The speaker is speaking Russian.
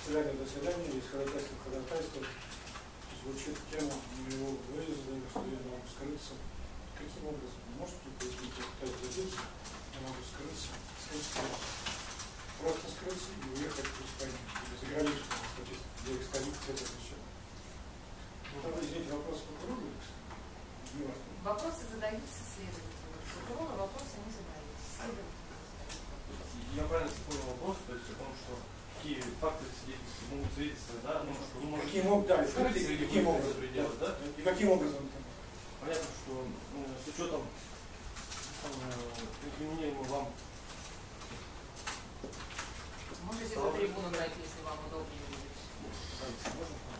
свидания до свидания, из ходатайства к ходатайству звучит тема моего выезда, что я могу скрыться. Каким образом? Можете пояснить, я пытаюсь добиться, я могу скрыться, просто скрыться и уехать в Испанию, или за границу, где их столица, это все. Ну, тогда, извините, вопрос прокурора, не важно. Вопросы задаются следователю. Прокурора вопросы не задаются. Следователь. Я правильно понял вопрос, то есть о том, что какие факты свидетельства могут свидетельствовать, да, ну, что вы можете... Каким образом? Делать, да? И каким образом? Понятно, что с учетом инкриминируемого вам... Можете за трибуну брать, если вам удобнее. Можно?